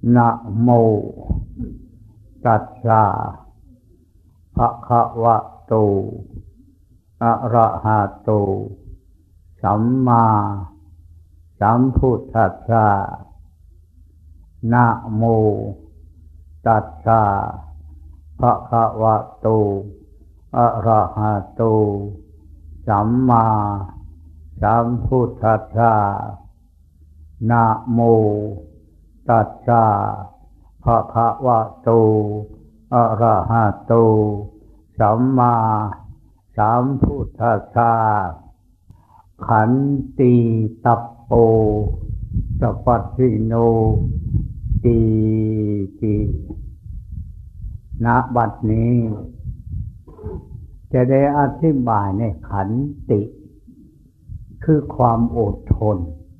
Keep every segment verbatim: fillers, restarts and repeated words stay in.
นะโมตัสสะภะคะวะโตอะระหะโตสัมมาสัมพุทธัสสะนะโมตัสสะภะคะวะโตอะระหะโตสัมมาสัมพุทธัสสะนะโมตัสสะภะคะวะโตอะระหะโตสัมมาสัมพุทธัสสะขันติตัปโปสัพพัสสิโนติติณบัดนี้จะได้อธิบายในขันติคือความอดทน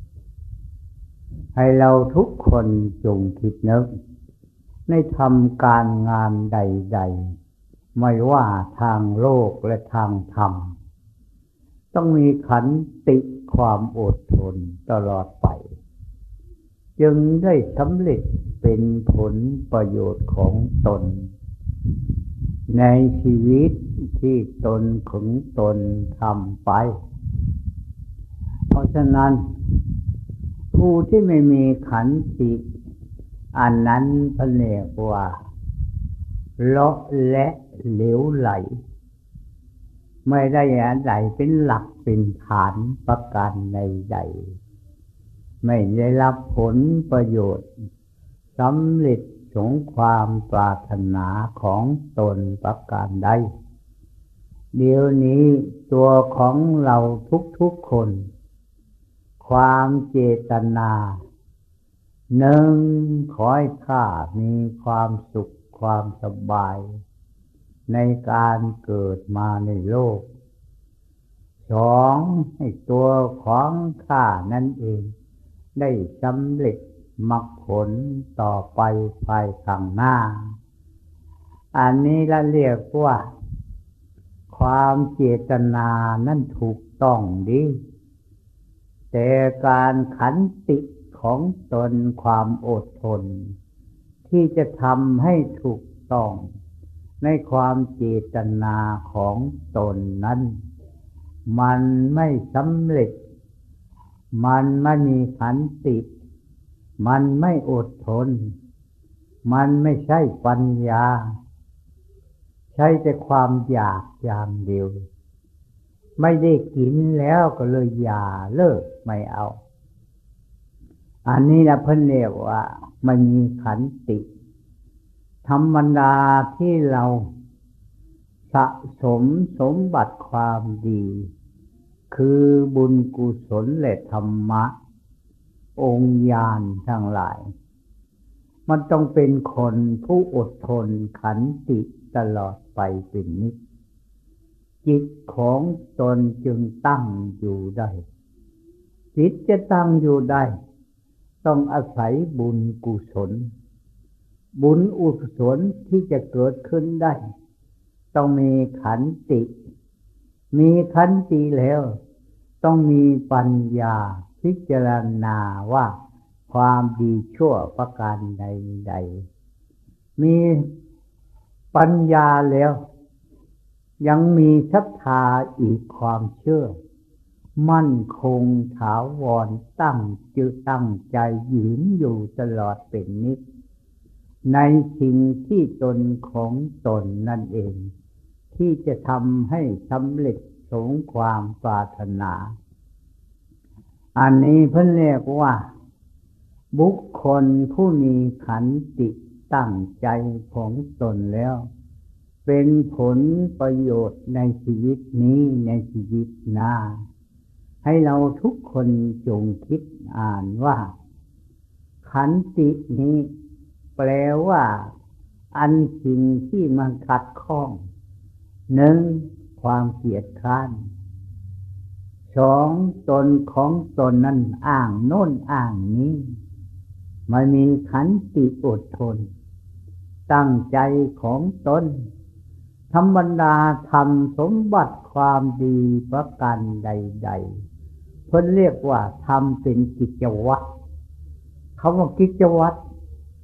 ให้เราทุกคนจงคิดนึกในทำการงานใดๆไม่ว่าทางโลกและทางธรรมต้องมีขันติความอดทนตลอดไปจึงได้สำเร็จเป็นผลประโยชน์ของตนในชีวิตที่ตนของตนทำไปเพราะฉะนั้นผู้ที่ไม่มีขันติอันนั้นเขาเรียกว่าเลาะและเหลวไหลไม่ได้อะไรเป็นหลักเป็นฐานประการใดๆไม่ได้รับผลประโยชน์สำเร็จสมความปรารถนาของตนประการใดเดี๋ยวนี้ตัวของเราทุกๆคนความเจตนาหนึ่งขอให้ข้ามีความสุขความสบายในการเกิดมาในโลกสองให้ตัวของข้านั่นเองได้สำเร็จมรรคผลต่อไปภายข้างหน้าอันนี้เราเรียกว่าความเจตนานั่นถูกต้องดีแต่การขันติของตนความอดทนที่จะทำให้ถูกต้องในความเจตนาของตนนั้นมันไม่สำเร็จมันไม่มีขันติมันไม่อดทนมันไม่ใช่ปัญญาใช่แต่ความอยากอย่างเดียวไม่ได้กินแล้วก็เลยอย่าเลิกไม่เอาอันนี้นะเพิ่นเรียกว่ามันมีขันติธรรมดาที่เราสะสมสมบัติความดีคือบุญกุศลและธรรมะองค์ญาณทั้งหลายมันต้องเป็นคนผู้อดทนขันติตลอดไปเป็นนิจจิตของตนจึงตั้งอยู่ได้จิตจะตั้งอยู่ได้ต้องอาศัยบุญกุศลบุญอุศลที่จะเกิดขึ้นได้ต้องมีขันติมีขันติแล้วต้องมีปัญญาพิจารณาว่าความดีชั่วประการใดๆมีปัญญาแล้วยังมีศรัทธาอีกความเชื่อมั่นคงถาวรตั้งจิตตั้งใจยืนอยู่ตลอดเป็นนิจในสิ่งที่ตนของตนนั่นเองที่จะทำให้สำเร็จสมความปรารถนาอันนี้เพิ่นเรียกว่าบุคคลผู้มีขันติตั้งใจของตนแล้วเป็นผลประโยชน์ในชีวิตนี้ในชีวิตหน้าให้เราทุกคนจงคิดอ่านว่าขันตินี้แปลว่าอันสิ่งที่มันขัดข้องหนึ่งความเกลียดคร้านสองตนของตนนั้นอ้างโน้นอ้างนี้ไม่มีขันติอดทนตั้งใจของตนธรรมดาทำสมบัติความดีประการใดๆเพิ่นเรียกว่าทำเป็นกิจวัตรคำว่ากิจวัตร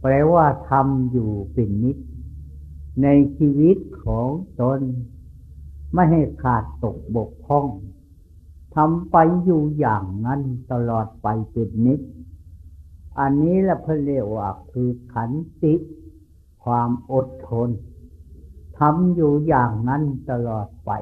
แปลว่าทำอยู่เป็นนิจในชีวิตของตนไม่ให้ขาดตกบกพร่องทำไปอยู่อย่างนั้นตลอดไปเป็นนิจอันนี้แหละเพิ่นเรียกว่าคือขันติความอดทนทำอยู่อย่างนั้นตลอดไป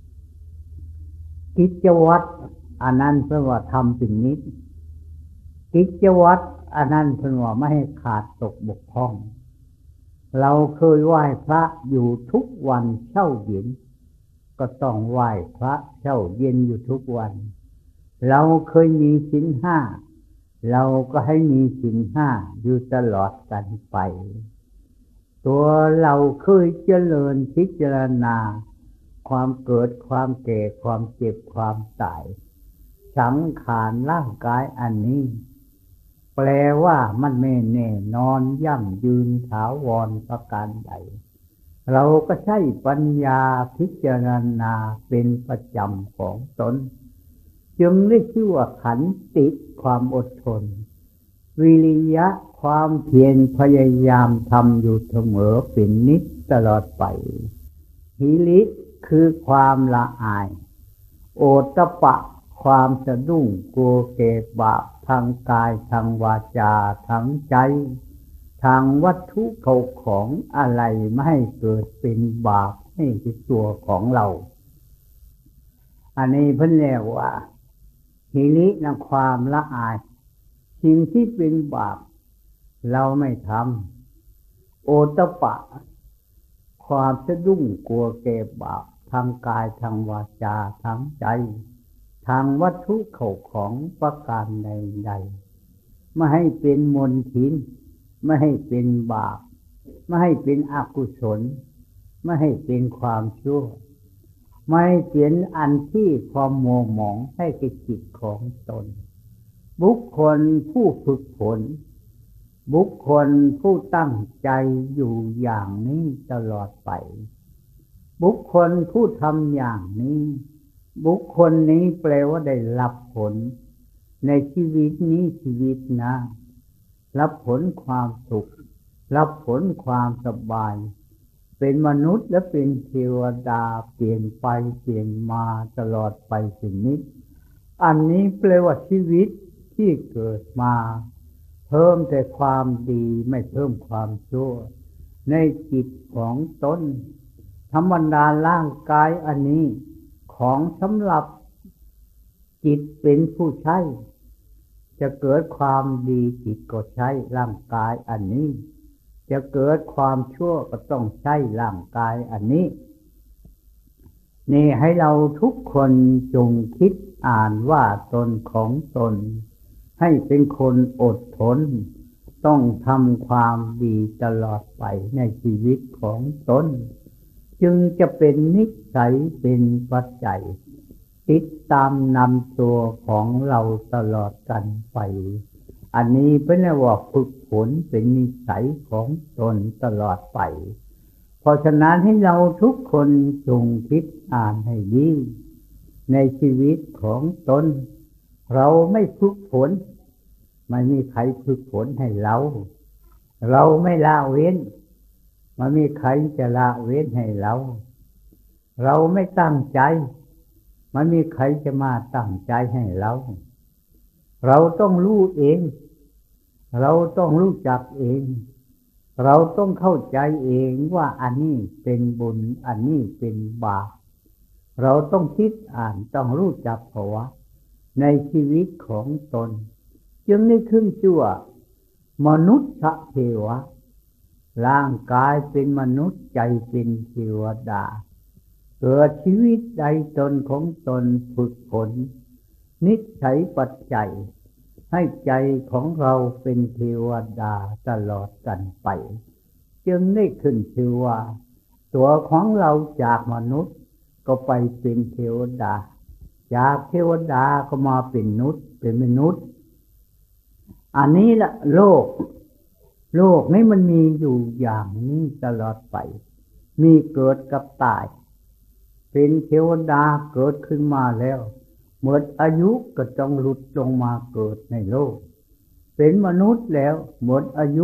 กิจวัตรอันนั้นเพิ่นว่าทำเป็นนิจกิจวัตรอันนั้นเพิ่นว่าไม่ให้ขาดตกบกพร่องเราเคยไหว้พระอยู่ทุกวันเช้าเย็นก็ต้องไหว้พระเช้าเย็นอยู่ทุกวันเราเคยมีศีลห้าเราก็ให้มีศีลห้าอยู่ตลอดกันไปตัวเราเคยเจริญพิจารณาความเกิดความแก่ความเจ็บความตายสังขารร่างกายอันนี้แปลว่ามันไม่แน่นอนยั่งยืนถาวรประการใดเราก็ใช้ปัญญาพิจารณาเป็นประจำของตนจึงได้ชื่อว่าขันติความอดทนวิริยะความเพียรพยายามทำอยู่เสมอเป็นนิจตลอดไปหิริคือความละอายโอตตัปปะความสะดุ้งกลัวเกศบาปทางกายทางวาจาทางใจทางวัตถุเขาของอะไรไม่ให้เกิดเป็นบาปให้เป็นตัวของเราอันนี้เพิ่นเรียกว่าหิรินะความละอายสิ่งที่เป็นบาปเราไม่ทำโอตตัปปะความสะดุ้งกลัวเกศบาปทางกายทางวาจาทางใจทางวัตถุเข้าของประการใดๆไม่ให้เป็นมลทินไม่ให้เป็นบาปไม่ให้เป็นอกุศลไม่ให้เป็นความชั่วไม่ให้เป็นอันที่ความมัวหมองให้แก่จิตของตนบุคคลผู้ฝึกฝนบุคคลผู้ตั้งใจอยู่อย่างนี้ตลอดไปบุคคลผู้ทำอย่างนี้บุคคลนี้แปลว่าได้รับผลในชีวิตนี้ชีวิตหน้ารับผลความสุขรับผลความสบายเป็นมนุษย์และเป็นเทวดาเปลี่ยนไปเปลี่ยนมาตลอดไปสิ่งนี้อันนี้แปลว่าชีวิตที่เกิดมาเพิ่มแต่ความดีไม่เพิ่มความชั่วในจิตของตนธรรมดาร่างกายอันนี้ของสำหรับจิตเป็นผู้ใช้จะเกิดความดีจิตก็ใช้ร่างกายอันนี้จะเกิดความชั่วก็ต้องใช้ร่างกายอันนี้นี่ให้เราทุกคนจงคิดอ่านว่าตนของตนให้เป็นคนอดทนต้องทำความดีตลอดไปในชีวิตของตนจึงจะเป็นนิสัยเป็นปัจจัยติดตามนำตัวของเราตลอดกันไปอันนี้เป็นเรียกว่าฝึกฝนเป็นนิสัยของตนตลอดไปเพราะฉะนั้นให้เราทุกคนจงคิดอ่านให้ดีในชีวิตของตนเราไม่ฝึกฝนไม่มีใครฝึกฝนให้เราเราไม่ละเว้นไม่มีใครจะละเว้นให้เราเราไม่ตั้งใจไม่มีใครจะมาตั้งใจให้เราเราต้องรู้เองเราต้องรู้จักเองเราต้องเข้าใจเองว่าอันนี้เป็นบุญอันนี้เป็นบาปเราต้องคิดอ่านต้องรู้จักภาวะในชีวิตของตนจึงได้ขึ้นชื่อว่ามนุษย์เทวะร่างกายเป็นมนุษย์ใจเป็นเทวดาเกิดชีวิตใดตนของตนฝึกฝนนิสัยปัจจัยให้ใจของเราเป็นเทวดาตลอดกันไปจึงได้ขึ้นชื่อว่าตัวของเราจากมนุษย์ก็ไปเป็นเทวดาจากเทวดาก็มาเป็นมนุษย์เป็นมนุษย์อันนี้ละโลกโลกนี้มันมีอยู่อย่างนี้ตลอดไปมีเกิดกับตายเป็นเทวดาเกิดขึ้นมาแล้วหมดอายุก็ต้องหลุดลงมาเกิดในโลกเป็นมนุษย์แล้วหมดอายุก็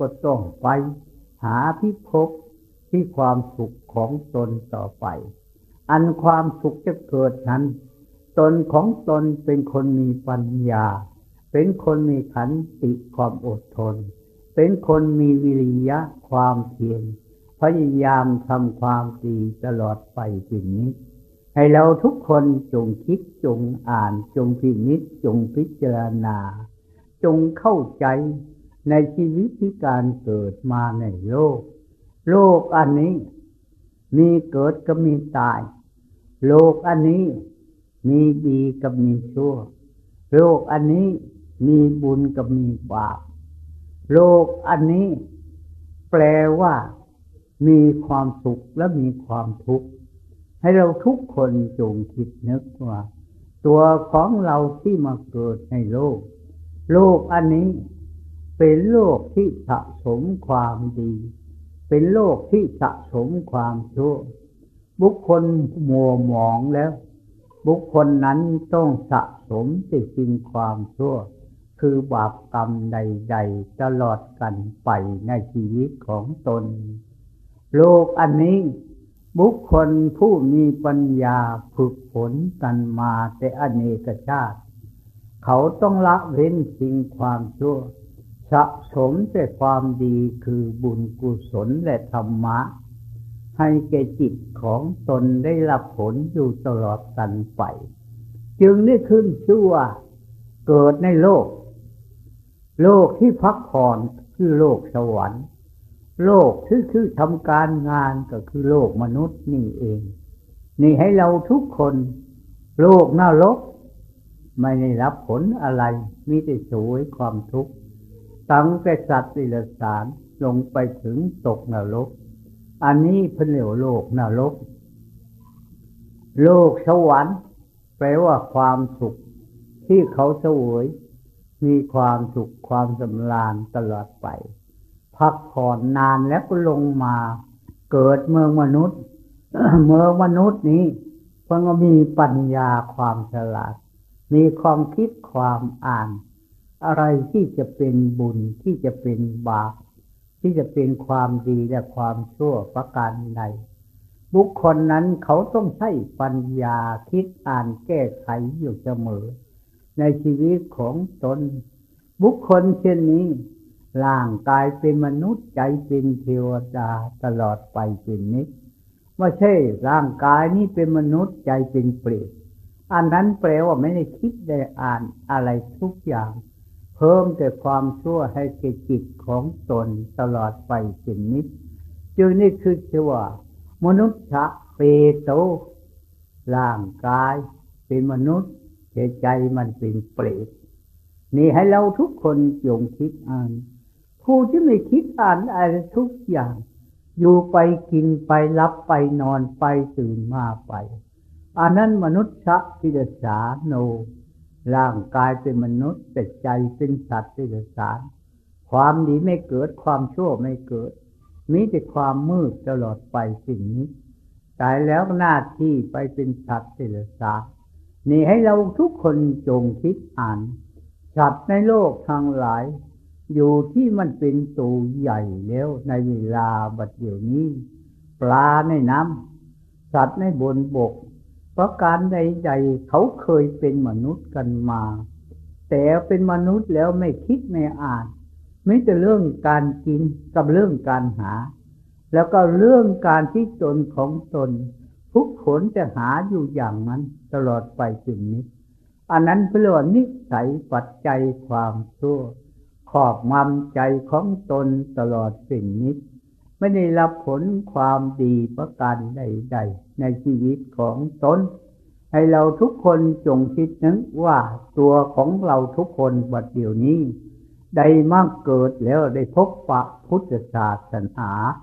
ก็ต้องไปหาพิภพที่ความสุขของตนต่อไปอันความสุขจะเกิดนั้นตนของตนเป็นคนมีปัญญาเป็นคนมีขันติความอดทนเป็นคนมีวิริยะความเพียรพยายามทำความดีตลอดไปสิ่งนี้ให้เราทุกคนจงคิดจงอ่านจงพินิจจงพิจารณาจงเข้าใจในชีวิตที่การเกิดมาในโลกโลกอันนี้มีเกิดก็มีตายโลกอันนี้มีดีกับมีชั่วโลกอันนี้มีบุญกับมีบาปโลกอันนี้แปลว่ามีความสุขและมีความทุกข์ให้เราทุกคนจงคิดนึกว่าตัวของเราที่มาเกิดในโลกโลกอันนี้เป็นโลกที่สะสมความดีเป็นโลกที่สะสมความชั่วบุคคลมัวหมองแล้วบุคคลนั้นต้องสะสมแต่สิ่งความชั่วคือบาปกรรมใดๆตลอดกันไปในชีวิตของตนโลกอันนี้บุคคลผู้มีปัญญาฝึกฝนกันมาแต่อเนกชาติเขาต้องละเว้นสิ่งความชั่วสะสมแต่ความดีคือบุญกุศลและธรรมะให้แก่จิตของตนได้รับผลอยู่ตลอดกันไปจึงได้ขึ้นชื่อว่าเกิดในโลกโลกที่พักผ่อนคือโลกสวรรค์โลกที่คือทำการงานก็คือโลกมนุษย์นี่เองนี่ให้เราทุกคนโลกนรกไม่ได้รับผลอะไรมีแต่สวยความทุกข์ตั้งแต่สัตว์ดิลสารลงไปถึงตกนรกอันนี้เพิ่นเรียกว่าโลกนรกโลกสวรรค์แปลว่าความสุขที่เขาเสวยมีความสุขความสำราญตลอดไปพักผ่อนนานแล้วก็ลงมาเกิดเมืองมนุษย์ เมืองมนุษย์นี้เพิ่นก็มีปัญญาความฉลาดมีความคิดความอ่านอะไรที่จะเป็นบุญที่จะเป็นบาปที่จะเป็นความดีและความชั่วประการใดบุคคลนั้นเขาต้องใช้ปัญญาคิดอ่านแก้ไขอยู่เสมอในชีวิตของตนบุคคลเช่นนี้ร่างกายเป็นมนุษย์ใจเป็นเทวดาตลอดไปเป็นนิจไม่ใช่ร่างกายนี้เป็นมนุษย์ใจเป็นเปรตอันนั้นแปลว่าไม่ได้คิดได้อ่านอะไรทุกอย่างเพิ่มแต่ความชั่วให้แก่จิตของตนตลอดไปเป็นนิจจึงนี่คือชื่อว่ามนุษย์ชะเปโตร่างกายเป็นมนุษย์แต่ใจมันเป็นเปรตนี่ให้เราทุกคนจงคิดอ่านผู้ที่ไม่คิดอ่านอะไรทุกอย่างอยู่ไปกินไปรับไปนอนไปตื่นมาไปอันนั้นมนุษย์ชะทิฏฐาโนร่างกายเป็นมนุษย์แต่ใจเป็นสัตว์ทิฏฐานความดีไม่เกิดความชั่วไม่เกิดมีแต่ความมืดตลอดไปสิ่งนี้ตายแล้วหน้าที่ไปเป็นสัตว์ทิฏฐานนี่ให้เราทุกคนจงคิดอ่านสัตว์ในโลกทั้งหลายอยู่ที่มันเป็นตัวใหญ่แล้วในเวลาบัดเดี๋ยวนี้ปลาในน้ำสัตว์ในบนบกประการใดๆเขาเคยเป็นมนุษย์กันมาแต่เป็นมนุษย์แล้วไม่คิดไม่อ่านไม่แต่เรื่องการกินกับเรื่องการหาแล้วก็เรื่องการที่ตนของตนทุกคนจะหาอยู่อย่างนั้นตลอดไปถึงนี้อันนั้นเป็นเรื่องนิสัยปัจจัยความชั่วครอบงำใจของตนตลอดสิ่งนี้ไม่ได้รับผลความดีประการใดๆในชีวิตของตนให้เราทุกคนจงคิดนึกว่าตัวของเราทุกคนบัดเดี๋ยวนี้ได้มาเกิดแล้วได้พบปะพุทธศาสนา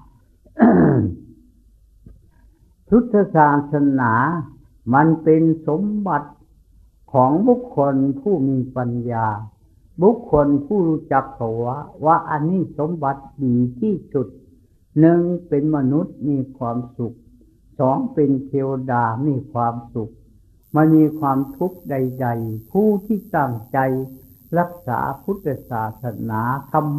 พุทธศาสนามันเป็นสมบัติของบุคคลผู้มีปัญญาบุคคลผู้รู้จักเขาว่าว่าอันนี้สมบัติดีที่สุดหนึ่งเป็นมนุษย์มีความสุขสองเป็นเทวดามีความสุขมันมีความทุกข์ใดๆผู้ที่ตั้งใจรักษาพุทธศาสนาธรรมะ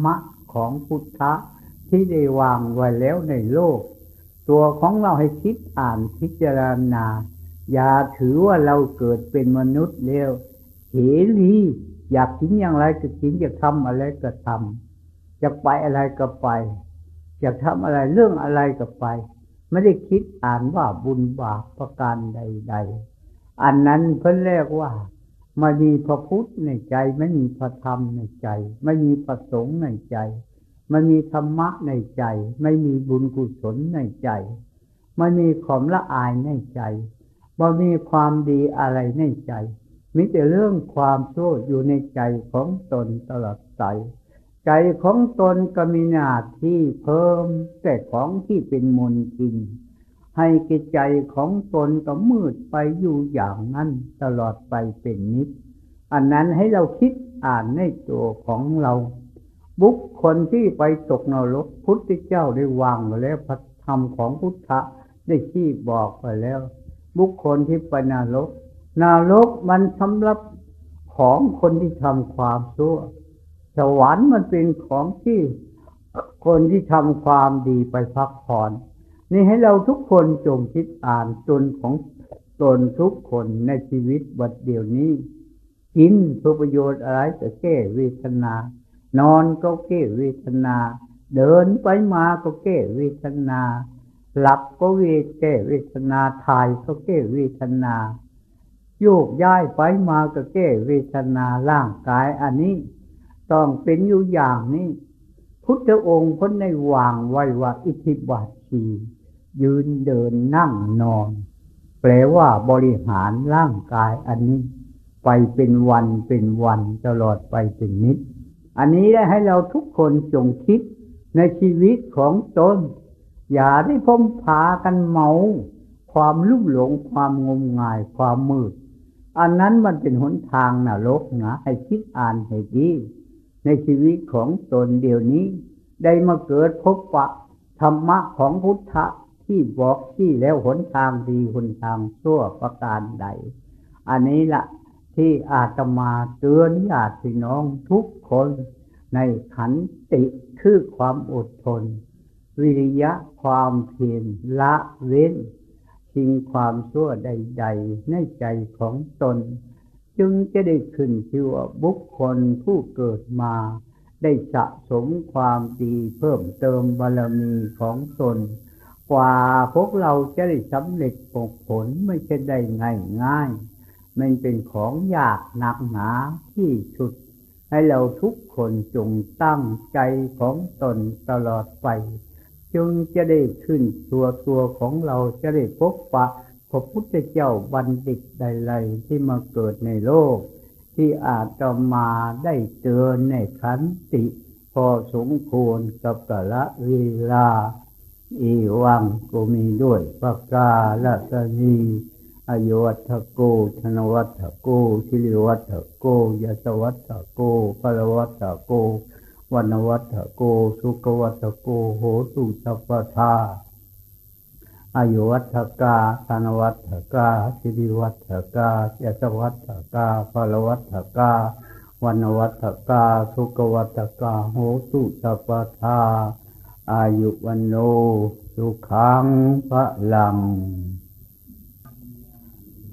ของพุทธะที่ได้วางไว้แล้วในโลกตัวของเราให้คิดอ่านพิจารณาอย่าถือว่าเราเกิดเป็นมนุษย์แล้วเสรีอยากกินอย่างไรก็กินอยากทำอะไรก็ทำอยากไปอะไรก็ไปอยากทำอะไรเรื่องอะไรก็ไปไม่ได้คิดอ่านว่าบุญบาปประการใดๆอันนั้นเพิ่นเรียกว่าไม่มีพระพุทธในใจไม่มีพระธรรมในใจไม่มีพระสงฆ์ในใจไม่มีธรรมะในใจไม่มีบุญกุศลในใจไม่มีความละอายในใจไม่มีความดีอะไรในใจมีแต่เรื่องความชั่วอยู่ในใจของตนตลอดไปใจของตนก็มีหน้าที่เพิ่มแต่ของที่เป็นมลทินให้กิจใจของตนก็มืดไปอยู่อย่างนั้นตลอดไปเป็นนิจอันนั้นให้เราคิดอ่านในตัวของเราบุคคลที่ไปตกนรกพุทธเจ้าได้วางไว้แล้วพระธรรมของพุทธะได้ชี้บอกไปแล้วบุคคลที่ไปนรกนรกมันสำหรับของคนที่ทำความชั่วสวรรค์มันเป็นของที่คนที่ทำความดีไปพักผ่อนนี่ให้เราทุกคนจงคิดอ่านตนของตนทุกคนในชีวิตบัดเดี๋ยวนี้กินเพื่อประโยชน์อะไรจะแก้เวทนานอนก็แก้เวทนาเดินไปมาก็แก้เวทนาหลับก็เวทแก้เวทนาถ่ายก็แก้เวทนาโยกย้ายไปมาก็แก้เวทนาร่างกายอันนี้ต้องเป็นอยู่อย่างนี้พุทธองค์พ้นในวางไว้ว่าอิทธิบาทสียืนเดินนั่งนอนแปลว่าบริหารร่างกายอันนี้ไปเป็นวันเป็นวันตลอดไปเป็นนิจอันนี้ได้ให้เราทุกคนจงคิดในชีวิตของตนอย่าได้พ้มพากันเมาความลุ่มหลงความงมงายความมืดอันนั้นมันเป็นหนทางนรกนะให้คิดอ่านให้ดีในชีวิตของตนเดี๋ยวนี้ได้มาเกิดพบปะธรรมะของพุทธะที่บอกที่แล้วหนทางดีหนทางชั่วประการใดอันนี้ละที่อาตมาเตือนญาติพี่น้องทุกคนในขันติคือความอดทนวิริยะความเพียรละเว้นทิ้งความชั่วใดๆในใจของตนจึงจะได้ขึ้นชื่อว่าบุคคลผู้เกิดมาได้สะสมความดีเพิ่มเติมบารมีของตนกว่าพวกเราจะได้สำเร็จผลไม่ใช่ได้ง่ายๆมันเป็นของยากหนักหนาที่สุดให้เราทุกคนจงตั้งใจของตนตลอดไปจึงจะได้ขึ้นตัวตัวของเราจะได้พบปะพระพุทธเจ้าบัณฑิตใดๆที่มาเกิดในโลกที่อาตมาได้เตือนในขันติพอสมควรกับกาลเวลาอีวังก็มีด้วยประกาศนีอโยวัฏโกธนวัฏโกชิริวัฏโกยศวัฏโกพลวัฏโกวันวัฏโกสุขวัฏโกโหตุสัพพทาอายุวัฏกาธนวัฏกาสิริวัฏกายศวัฏกาพลวัฏกาวันวัฏกาสุขวัฏกาโหตุสัพพทาอายุวันโนสุขังพลัง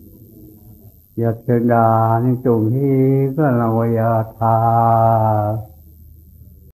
ยัตถานิจุงหิกะลวะยาธา